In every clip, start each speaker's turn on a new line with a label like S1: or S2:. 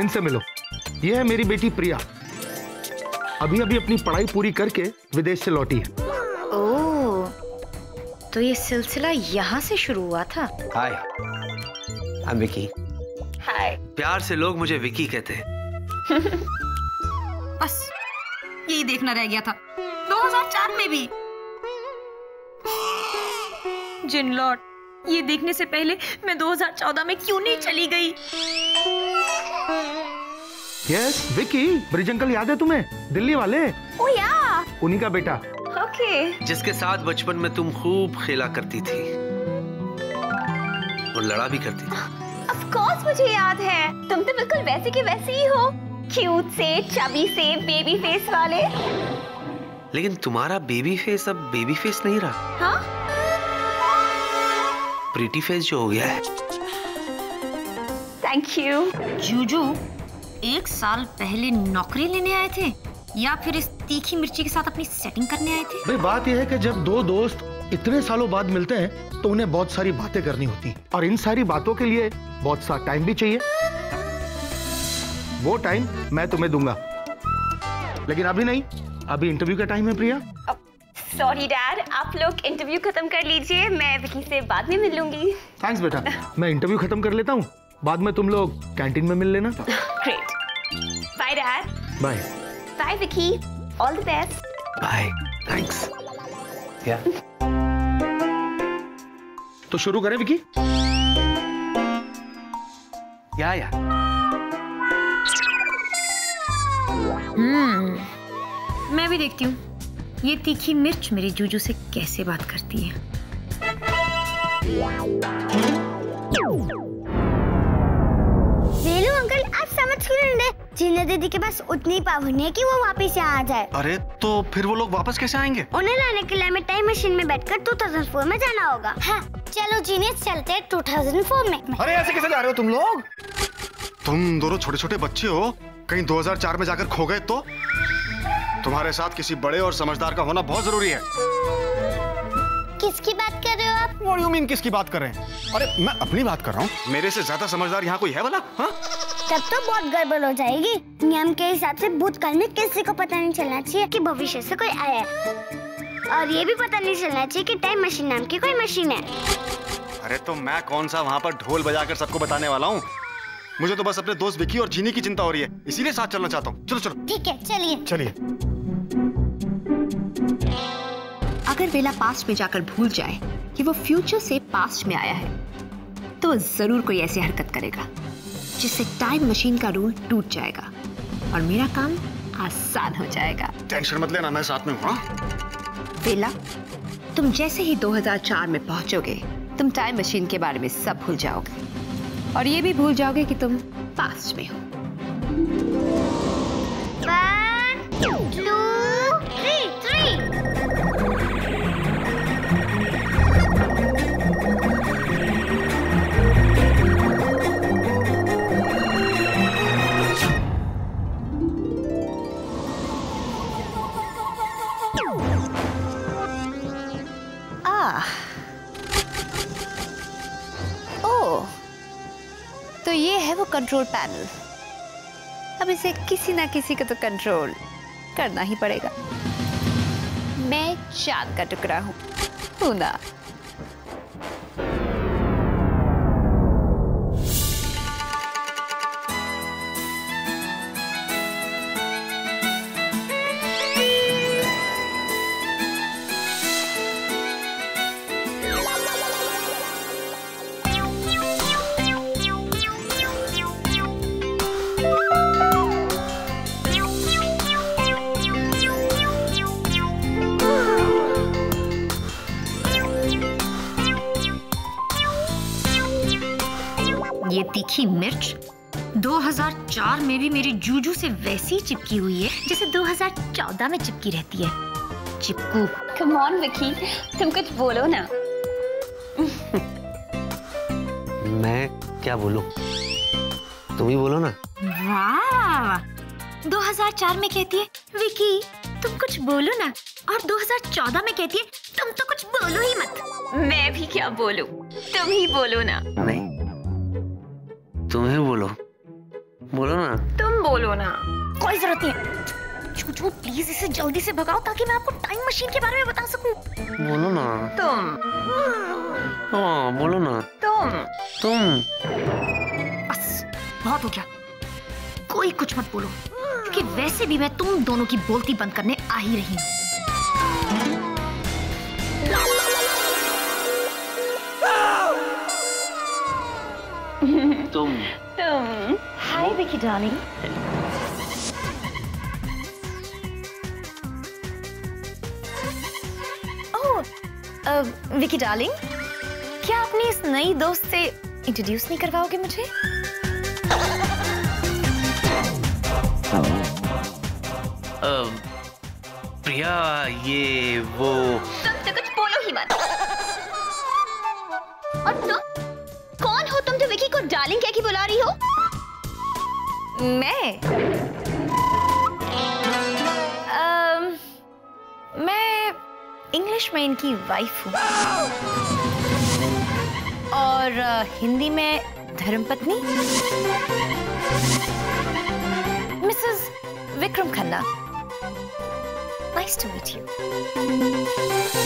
S1: इनसे मिलो। ये है मेरी बेटी प्रिया, अभी अभी अपनी पढ़ाई पूरी करके विदेश से लौटी है।
S2: ओह, तो ये सिलसिला यहाँ से शुरू हुआ था।
S3: Hi, I am Vicky.
S2: Hi.
S3: प्यार से लोग मुझे विकी कहते हैं।
S2: बस यही देखना रह गया था 2004 में भी। जिनलॉट, ये देखने से पहले मैं 2014 में क्यों नहीं चली गई?
S1: यस विकी, ब्रिज अंकल याद है तुम्हें? दिल्ली वाले।
S2: ओ या,
S1: उन्हीं का बेटा।
S2: ओके।
S3: जिसके साथ बचपन में तुम खूब खेला करती थी और लड़ा भी करती थी।
S4: ऑफ कोर्स मुझे याद है, तुम तो बिल्कुल वैसे के वैसे ही हो, क्यूट से, चबी से, बेबी फेस वाले।
S3: लेकिन तुम्हारा बेबी फेस अब बेबी फेस नहीं रहा।
S4: हाँ?
S3: प्रीटी फेस जो हो गया है।
S4: Thank you.
S2: जूजू 1 साल पहले नौकरी लेने आए थे या फिर इस तीखी मिर्ची के साथ अपनी सेटिंग करने आए थे?
S1: भाई बात यह है कि जब दो दोस्त इतने सालों बाद मिलते हैं तो उन्हें बहुत सारी बातें करनी होती हैं और इन सारी बातों के लिए बहुत सा टाइम भी चाहिए। वो टाइम मैं तुम्हें दूंगा, लेकिन अभी नहीं, अभी इंटरव्यू का टाइम है प्रिया।
S4: सॉरी डैड, आप लोग इंटरव्यू खत्म कर लीजिए, मैं विकी से बाद में मिल लूंगी।
S1: थैंक्स बेटा, मैं इंटरव्यू खत्म कर लेता हूँ, बाद में तुम लोग कैंटीन में मिल लेना।
S4: Great, bye dad.
S1: Bye.
S4: Bye Vicky, all the best.
S3: Bye, thanks. या
S1: तो शुरू करें विकी?
S3: या
S2: मैं भी देखती हूँ ये तीखी मिर्च मेरी जूजू से कैसे बात करती है।
S5: वेलू अंकल, आप समझ क्यों नहीं रहे? जीना दीदी के पास उतनी पावर नहीं है कि वो वापस यहाँ आ जाए।
S6: अरे तो फिर वो लोग वापस कैसे आएंगे?
S5: उन्हें लाने के लिए हमें टाइम मशीन में बैठकर 2004 में जाना होगा। हाँ, चलो जीनियस, चलते हैं 2004 में।
S6: अरे ऐसे कैसे जा रहे हो तुम लोग? तुम दोनों छोटे छोटे बच्चे हो, कहीं 2004 में जाकर खो गए तो? तुम्हारे साथ किसी बड़े और समझदार का होना बहुत जरूरी है।
S5: किसकी बात कर रहे हो आप?
S6: What do you mean किसकी बात कर रहे हैं? अरे मैं अपनी बात कर रहा हूँ। मेरे से ज्यादा समझदार यहाँ कोई है भला? हाँ?
S5: तब तो बहुत गड़बड़ हो जाएगी। नियम के हिसाब से भूतकाल में किसी को पता नहीं चलना चाहिए कि भविष्य से कोई आया है, और ये भी पता नहीं चलना चाहिए कि टाइम मशीन नाम की कोई मशीन है।
S6: अरे तो मैं कौन सा वहाँ पर ढोल बजाकर सबको बताने वाला हूँ? मुझे तो बस अपने दोस्त विकी और जीनी की चिंता हो रही है, इसीलिए साथ चलना चाहता हूँ। चलो चलो।
S5: ठीक है, चलिए
S6: चलिए।
S2: अगर वेला पास्ट में जाकर भूल जाए कि वो फ्यूचर से पास्ट में आया है, तो जरूर कोई ऐसी हरकत करेगा जिससे टाइम मशीन का रूल टूट जाएगा और मेरा काम आसान हो जाएगा।
S6: टेंशन मत लेना, मैं साथ में हूँ।
S2: वेला, तुम जैसे ही 2004 में पहुंचोगे, तुम टाइम मशीन के बारे में सब भूल जाओगे और ये भी भूल जाओगे कि तुम पास्ट में हो।
S5: 1 2 3।
S2: तो ये है वो कंट्रोल पैनल। अब इसे किसी ना किसी को तो कंट्रोल करना ही पड़ेगा। मैं चांद का टुकड़ा हूं ना? ये तीखी मिर्च 2004 में भी मेरी जूजू से वैसी चिपकी हुई है जैसे 2014 में चिपकी रहती है। चिपकू।
S4: कम ऑन विकी, तुम कुछ बोलो ना।
S3: मैं क्या बोलूं? तुम ही बोलो ना।
S2: वाह, 2004 में कहती है विकी तुम कुछ बोलो ना, और 2014 में कहती है तुम तो कुछ बोलो ही मत।
S4: मैं भी क्या बोलूं, तुम ही बोलो ना।
S3: नहीं, तुम्हें बोलो, बोलो ना।
S4: तुम बोलो ना।
S2: कोई जरूरत नहीं। चूचू प्लीज इसे जल्दी से भगाओ ताकि मैं आपको टाइम मशीन के बारे में बता सकूं।
S3: बोलो ना।
S4: तुम।
S3: हाँ बोलो ना।
S4: तुम।
S2: बस बहुत हो गया, कोई कुछ मत बोलो, क्योंकि वैसे भी मैं तुम दोनों की बोलती बंद करने आ ही रही हूँ।
S3: तुम।
S2: Hi Vicky darling. Vicky darling, क्या अपनी इस नई दोस्त से इंट्रोड्यूस नहीं करवाओगे मुझे?
S3: प्रिया, ये वो।
S4: तुम तो कुछ बोलो ही मत। और तुम कौन हो? तुम तो विकी को डार्लिंग कह के बुला रही हो?
S2: मैं इंग्लिश में इनकी वाइफ हूँ और हिंदी में धर्मपत्नी, Mrs Vikram Khanna. Nice to meet you.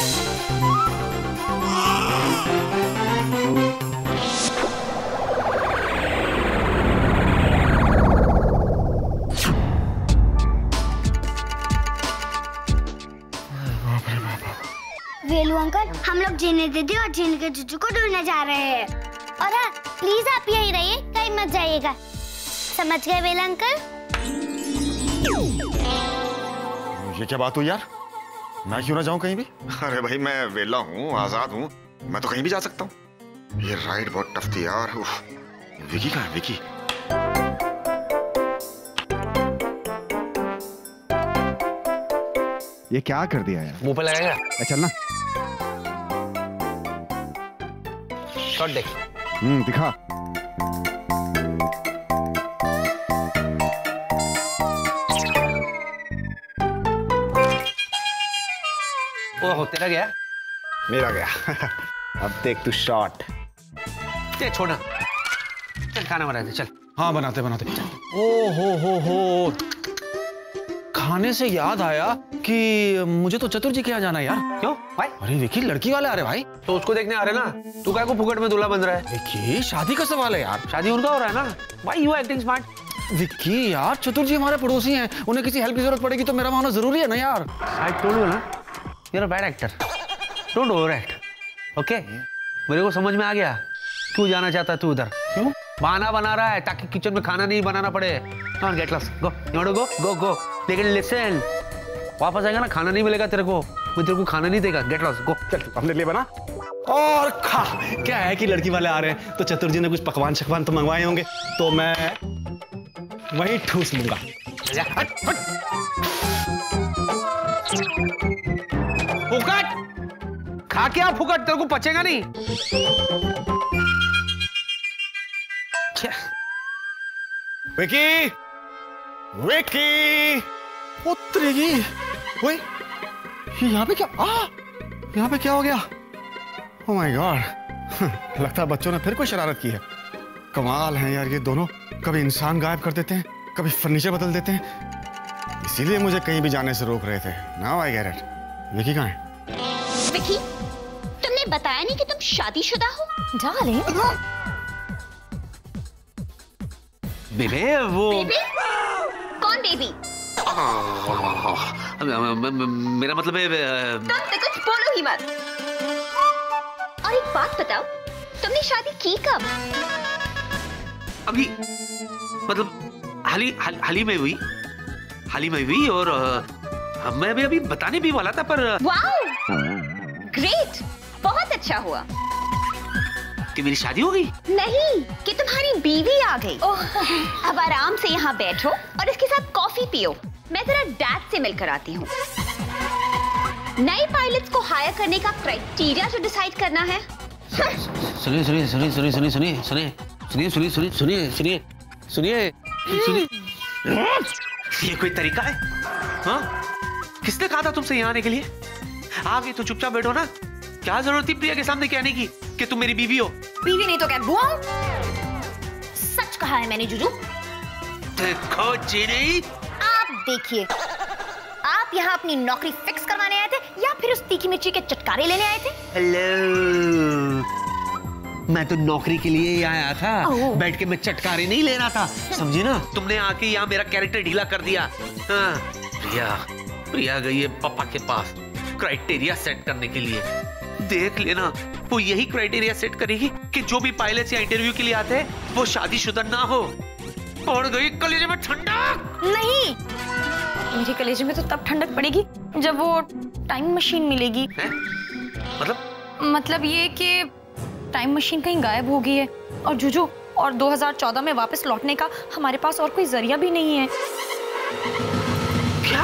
S5: Velu uncle, हम लोग जीने दीदी और जीने के चूचू को ढूंढने जा रहे हैं। और हाँ, प्लीज आप यहीं रहिए, कहीं मत जाइएगा। समझ गए वेलू अंकल?
S6: ये क्या बात हुई यार? मैं क्यों ना जाऊं कहीं भी? अरे भाई, मैं वेला हूँ, आजाद हूँ, मैं तो कहीं भी जा सकता हूँ। ये राइड बहुत टफ थी यार। विकी कहाँ है? विकी
S7: ये क्या कर दिया यार?
S3: मुंह पे लगाएगा?
S7: चल ना।
S3: शॉट देख।
S7: दिखा।
S3: ओहो, तेरा गया?
S7: मेरा गया। अब देख तू शॉट।
S3: ते छोड़ ना। चल खाना बनाते चल।
S1: हाँ बनाते बनाते। ओ हो। खाने से याद आया कि मुझे तो चतुर जी के यहाँ जाना है यार।
S3: क्यों भाई?
S1: अरे विकी, लड़की वाले आ रहे भाई।
S3: तो उसको देखने आ रहे ना। तू क्या को फुकट में दूल्हा बन रहा है?
S1: विकी, शादी का सवाल है यार।
S3: शादी उनका हो रहा है ना भाई। You acting smart.
S1: विकी यार, चतुर जी हमारे पड़ोसी हैं, उन्हें किसी हेल्प की जरूरत पड़ेगी तो मेरा होना जरूरी है ना यार।
S3: आई टोल्ड यू ना, you are a bad actor, don't over act, okay? मेरे को समझ में आ गया क्यों जाना चाहता है तू उधर। क्यों? बहाना बना रहा है ताकि किचन में खाना नहीं बनाना पड़े। Come on, get lost. Go. You want to go? Go. लेकिन listen, वापस आएगा ना, खाना नहीं मिलेगा तेरे को, मैं तेरे को खाना नहीं देगा। Get lost. Go.
S7: चल अपने लिए बना
S1: और खा। क्या है कि लड़की वाले आ रहे हैं तो चतुर जी ने कुछ पकवान शकवान तो मंगवाए होंगे, तो मैं वही ठूस लूंगा।
S3: फुकट खा के आ, फुकट तेरे को पचेगा नहीं।
S1: विकी, विकी, पुत्रेगी, ओए, ये यहाँ पे क्या? यहाँ पे क्या हो गया? ओह माय गॉड, लगता है बच्चों ने फिर कोई शरारत की है। कमाल है यार ये दोनों, कभी इंसान गायब कर देते हैं, कभी फर्नीचर बदल देते हैं। इसीलिए मुझे कहीं भी जाने से रोक रहे थे। Now I get it. Vicky कहाँ है?
S4: विकी, तुमने बताया नहीं कि तुम शादीशुदा हो?
S2: डार्लिंग,
S3: बेबे, वो
S4: बेबी? कौन बेबी?
S3: मेरा मतलब है
S4: तुम तो कुछ बोलो ही मत। और एक बात बताओ, तुमने शादी की कब?
S3: अभी, मतलब हाल ही में हुई और मैं भी अभी बताने भी वाला था, पर
S4: वाओ, ग्रेट, बहुत अच्छा हुआ
S3: कि मेरी शादी हो गई।
S4: नहीं, कि तुम्हारी बीवी आ गई। अब आराम से यहाँ बैठो और इसके साथ कॉफी पियो। मैं जरा डैड से मिलकर आती हूँ। नए पायलट्स को हायर करने का क्राइटेरिया जो डिसाइड करना है।
S3: सुनिए, ये कोई तरीका है? हाँ? किसने कहा था तुमसे यहाँ आने के लिए? आ गई तो चुपचाप बैठो ना। क्या जरूरत थी प्रिया के सामने कहने की कि तुम मेरी बीवी हो?
S2: बीवी नहीं तो क्या बुआ? सच कहा है मैंने, जुजू।
S3: देखो जीनी,
S4: आप देखिए, आप यहाँ अपनी नौकरी फिक्स करवाने आए थे या फिर उस तीखी मिर्ची के चटकारे लेने आए थे?
S3: हेलो, मैं तो नौकरी के लिए ही आया था, बैठ के मैं चटकारे नहीं ले रहा था, समझी ना? तुमने आके यहाँ मेरा कैरेक्टर ढीला कर दिया। हाँ, प्रिया गई है पापा के पास क्राइटेरिया सेट करने के लिए। देख लेना, वो यही क्राइटेरिया सेट करेगी कि जो भी पायलट या इंटरव्यू के लिए आते हैं वो शादीशुदा ना हो। और गई कलेजे में ठंडक।
S4: नहीं, मेरे कलेजे में तो तब ठंडक पड़ेगी जब वो टाइम मशीन मिलेगी। मतलब ये कि टाइम मशीन कहीं गायब हो गई है और जुजू, और 2014 में वापस लौटने का हमारे पास और कोई जरिया भी नहीं है।
S3: क्या?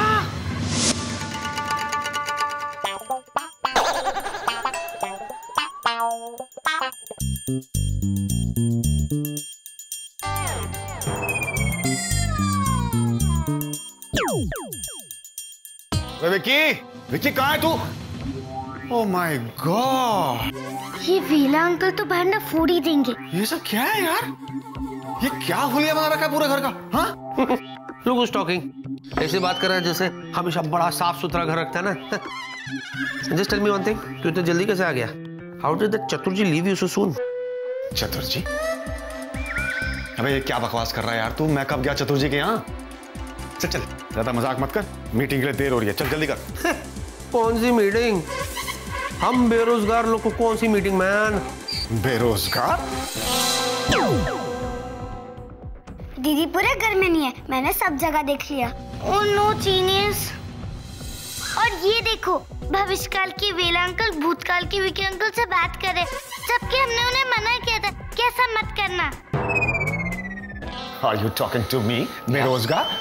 S6: विक्की कहाँ है तू? ओह माय गॉड,
S5: ये वेला अंकल तो बाहर ना फोड़ ही देंगे।
S6: ये सब क्या है यार? ये क्या हुलिया बना रखा है पूरे घर का? हाँ?
S3: Look who's talking. ऐसे बात कर रहा है जैसे हमेशा बड़ा साफ सुथरा घर रखता है ना। Just tell me one thing, तू इतना जल्दी कैसे आ गया? How did that चतुर्जी leave you so soon?
S6: चतुर्जी? अबे ये क्या बकवास कर रहा है यार तू? मैं कब गया चतुर्जी के यहाँ? चल चल, ज्यादा मजाक मत कर, मीटिंग के लिए देर हो रही है, चल जल्दी कर।
S3: कौन सी मीटिंग? हम बेरोजगार लोग को कौन सी मीटिंग मैन?
S6: बेरोजगार?
S5: दीदी पूरे घर में नहीं है, मैंने सब जगह देख लिया। Oh no genius. और ये देखो, भविष्यकाल के वेला अंकल भूतकाल के विकी अंकल से बात कर रहे, जबकि हमने उन्हें मना किया था कि ऐसा मत करना।
S6: Are you talking to me? बेरोजगार?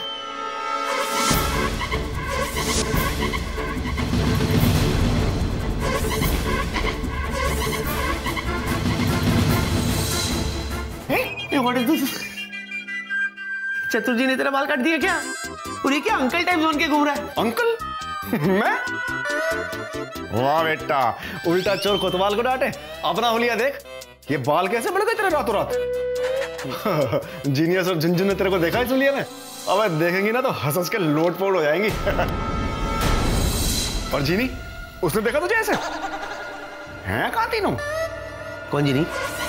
S3: चतुर्जी ने तेरा बाल काट दिया क्या? और ये क्या अंकल टाइप बन के घूम रहा है?
S6: अंकल? मैं? वाह बेटा, उल्टा चोर कोतवाल को डांटे। अपना हुलिया देख, ये बाल कैसे बढ़ गए तेरे रातों रात? जीनियस और झुनझुन ने तेरे को देखा इस हुलिया में? अब देखेंगी ना तो हंस हंस के लोट पोट हो जाएंगी। और जीनी, उसने देखा तुझे ऐसे? हैं कहाँ तीनों?
S3: कौन जीनी?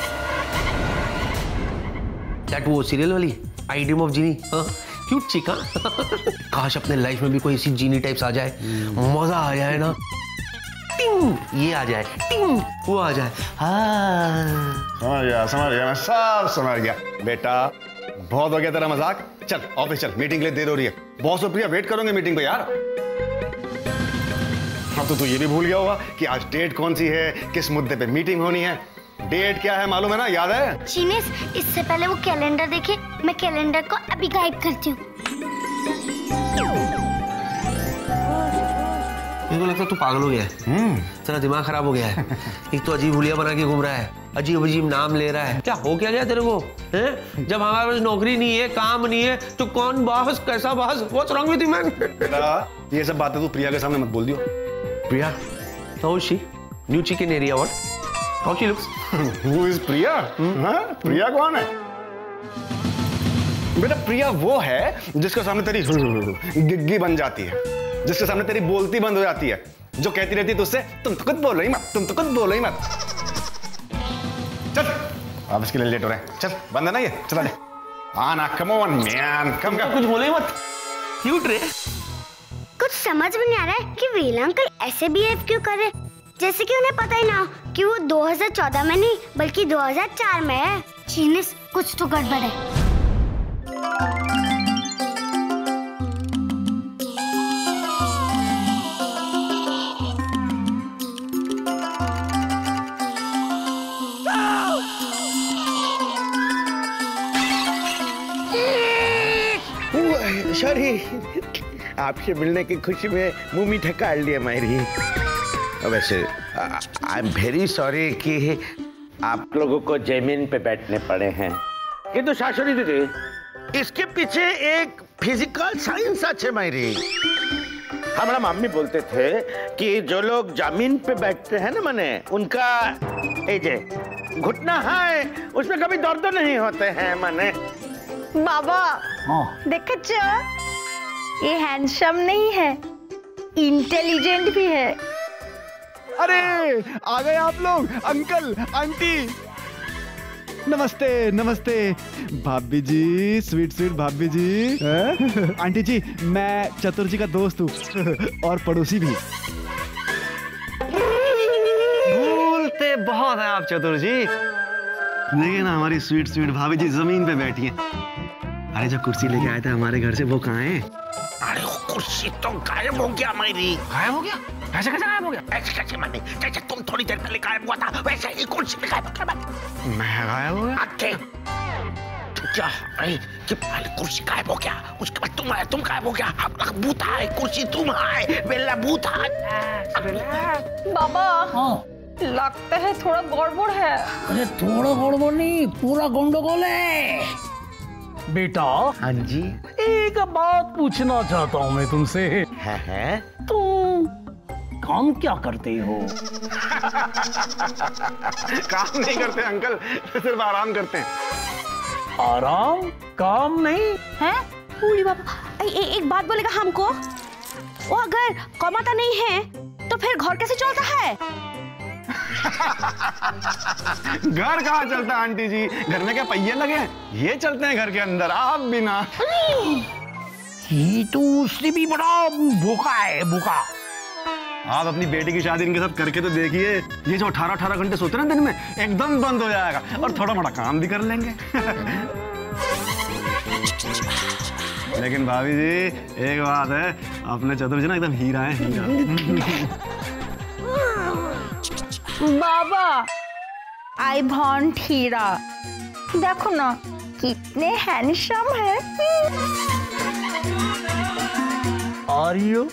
S3: That वो सीरियल वाली I dream of Jeannie, cute chica. काश अपने लाइफ में भी कोई ऐसी जीनी टाइप्स आ जाए, मजा आ जाए ना। टिंग ये आ जाए, टिंग वो आ जाए।
S6: समझ गया, मैं सब समझ गया। बेटा बहुत हो गया तेरा मजाक, चल ऑफिस चल, मीटिंग के लिए देर हो रही है। बॉस और प्रिया वेट करोगे मीटिंग पे यार। अब तो तू ये भी भूल गया होगा कि आज डेट कौन सी है, किस मुद्दे पे मीटिंग होनी है। डेट क्या है मालूम है ना, याद है?
S5: जीनियस, इससे पहले वो कैलेंडर देखे, मैं कैलेंडर को अभी गायब करती हूँ।
S3: मेरे को लगता है तू पागल हो गया है। तेरा दिमाग खराब हो गया है। एक तो अजीब हुलिया बना के घूम रहा है, अजीब अजीब नाम ले रहा है। क्या हो क्या गया तेरे को? हैं? जब हमारे पास नौकरी नहीं है, काम नहीं है, तो कौन बॉस, कैसा boss? What's wrong with you man?
S6: ये सब बातें तू प्रिया के सामने मत बोल दियो।
S3: प्रिया? How is she? न्यू चिकन एरिया व्हाट? How she looks?
S6: Who is Priya? हाँ? प्रिया कौन है? बेटा प्रिया वो है जिसके सामने तेरी गिग्गी बन जाती है, जिसके सामने तेरी बोलती बंद हो जाती है, जो कहती रहती है तुझसे तुम तो कुछ बोलो ही मत, तुम तो कुछ बोलो ही मत। चल अब इसके लिए लेट हो रहे हैं, चल बंद है ना ये, चला ले आना, कम ऑन मैन, कम कम।
S3: कुछ बोले मत, क्यूट रे।
S5: कुछ समझ में नहीं आ रहा है कि वेला अंकल ऐसे बिहेव क्यों कर रहे, जैसे कि उन्हें पता ही ना हो कि वो 2014 में नहीं बल्कि 2004 में है। जीनियस, कुछ तो गड़बड़ है।
S7: सॉरी, आपसे मिलने की खुशी में मुंह मीठा काट लिया मेरी। वैसे आई एम वेरी सॉरी कि आप लोगों को जमीन पे बैठने पड़े हैं। ये तो शाशुरी दीदी, इसके पीछे एक फिजिकल साइंस अच्छे मेरी। हमारा मम्मी बोलते थे कि जो लोग जमीन पे बैठते हैं ना मने, उनका जे घुटना है उसमें कभी दर्द नहीं होते हैं मने।
S4: बाबा
S8: देखो जो ये हैंडसम नहीं है, इंटेलिजेंट भी है।
S1: अरे आ गए आप लोग, अंकल आंटी। नमस्ते नमस्ते भाभी जी, स्वीट स्वीट भाभी जी। आंटी जी, मैं चतुर जी का दोस्त हूँ और पड़ोसी भी।
S3: बोलते बहुत है आप चतुर जी।
S1: देखिए ना, हमारी स्वीट स्वीट भाभी जी जमीन पे बैठी हैं। अरे जो कुर्सी लेके आए थे हमारे घर से, वो कहाँ है?
S7: अरे वो कुर्सी तो गायब हो गया मेरी।
S3: गायब हो गया? कैसे कैसे गायब हो गया?
S7: ऐसे कैसे माने? जैसे तुम थोड़ी देर पहले गायब हुआ था, वैसे ही कुर्सी भी गायब हो गया।
S3: मैं गायब हो गया?
S7: आके क्या? अरे कि पहले कुर्सी गायब हो गया, उसके बाद तुम आए, तुम गायब हो गया। अब तक भूत आए, कुर्सी तुम आए, बेला भूत आए।
S8: बाबा लगता है थोड़ा गड़बड़ है।
S9: अरे थोड़ा गड़बड़ नहीं, पूरा गंडगोल है। बेटा,
S7: हाँ जी,
S9: एक बात पूछना चाहता हूँ मैं तुमसे।
S7: है?
S9: तुम काम क्या करते हो?
S1: काम नहीं करते अंकल, सिर्फ आराम करते हैं।
S9: आराम? काम नहीं
S8: है? पूरी बाबा एक बात बोलेगा हमको, वो अगर कमाता नहीं है तो फिर घर कैसे चलता है?
S1: घर कहाँ चलता आंटी जी, घर में क्या पहिए लगे हैं? ये चलते हैं घर के अंदर, आप बिना।
S9: ये तो उससे भी बड़ा भूखा है, भूखा।
S1: आप अपनी बेटी की शादी इनके साथ करके तो देखिए, ये जो 18 घंटे सोते हैं दिन में, एकदम बंद हो जाएगा और थोड़ा मोड़ा काम भी कर लेंगे। लेकिन भाभी जी एक बात है, अपने चतुर जी ना एकदम हीरा है, हीरा।
S8: बाबा आई वांट हीरा। देखो ना कितने हैंडसम है।
S9: Are you?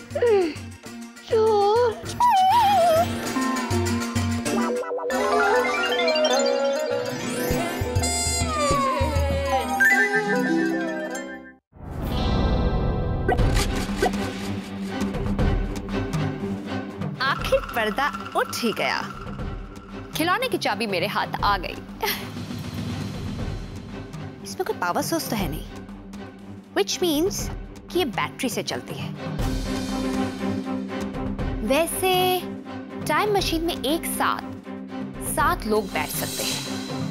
S2: आखिर पर्दा उठ ही गया। खिलौने की चाबी मेरे हाथ आ गई। इसमें कोई पावर सोर्स तो है नहीं, which means कि ये बैटरी से चलती है। वैसे टाइम मशीन में एक साथ 7 लोग बैठ सकते हैं,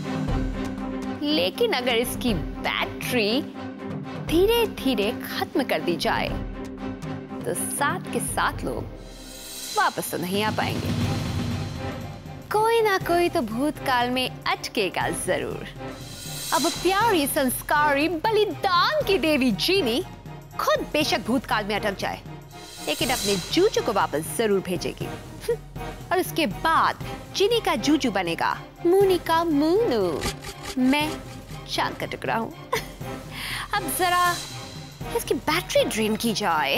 S2: लेकिन अगर इसकी बैटरी धीरे धीरे खत्म कर दी जाए तो 7 के 7 लोग वापस तो नहीं आ पाएंगे। कोई ना कोई तो भूतकाल में अटकेगा जरूर। अब प्यारी संस्कारी बलिदान की देवी जीनी खुद बेशक भूतकाल में अटक जाए, लेकिन अपने जूजू को वापस जरूर भेजेगी। और उसके बाद जीनी का जूजू बनेगा मूनी का मूनू। मैं चांद का टुकड़ा हूं। अब जरा इसकी बैटरी ड्रेन की जाए।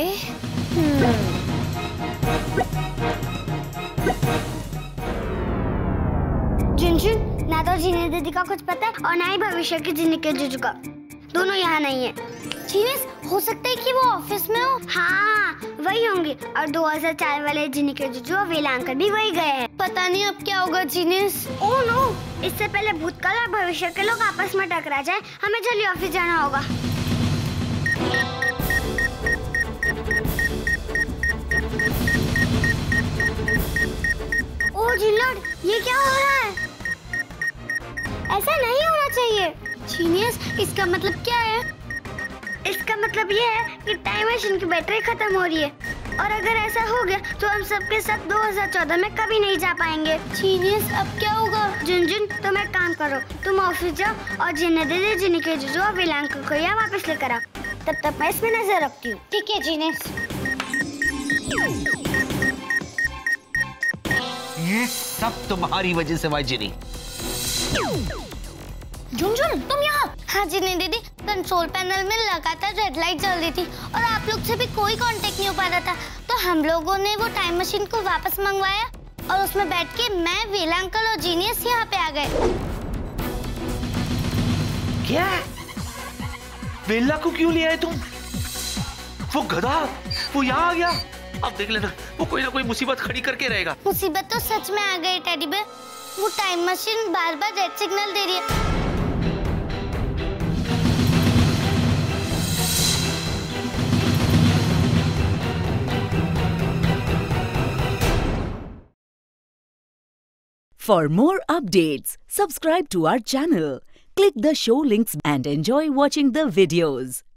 S5: झुनझुन, ना तो जीने दीदी का कुछ पता है और ना ही भविष्य की जीनी के जुजू का। दोनों यहाँ नहीं है। जीनिस, हो सकता है कि वो ऑफिस में हो। हाँ वही होंगे। और 2004 वाले जीनी के जुजू और वेला अंकल भी वही गए हैं। पता नहीं अब क्या होगा जीनिस। ओह नो, इससे पहले भूतकाल और भविष्य के लोग आपस में टकरा जाए, हमें जल्दी ऑफिस जाना होगा। ओह जिनलॉर्ड, ये क्या हो रहा है? ऐसा नहीं होना चाहिए। जीनियस, इसका मतलब क्या है? इसका मतलब ये है कि टाइम मशीन की बैटरी खत्म हो रही है, और अगर ऐसा हो गया तो हम सबके साथ 2014 में कभी नहीं जा पाएंगे। जीनियस, अब क्या होगा? झुनझुन, तुम एक काम करो, तुम ऑफिस जाओ और जिन्हें दे दे जिन्हें के जुजू और वेला अंकल को यहाँ वापस लेकर आओ। तब तक मैं इसमें नजर रखती हूँ। ठीक है जीनियस।
S3: ये सब तुम्हारी वजह से हुआ जिनी।
S5: झुनझुन, तुम यहाँ? हाँ जिनी दीदी, कंट्रोल पैनल में लगातार रेड लाइट जल रही थी और आप लोग से भी कोई कांटेक्ट नहीं हो पा रहा था, तो हम लोगों ने वो टाइम मशीन को वापस मंगवाया और उसमें बैठ के मैं, वेला अंकल और जीनियस यहाँ पे आ गए।
S3: क्या? वेला को क्यों ले आए तुम? वो गधा, वो यहाँ आ गया। अब देख लेना, वो कोई ना कोई मुसीबत खड़ी करके रहेगा।
S5: मुसीबत तो सच में आ गई टेडी बेयर। वो टाइम मशीन बार बार रेड सिग्नल दे रही है।
S10: For more updates, subscribe to our channel, click the show links and enjoy watching the videos.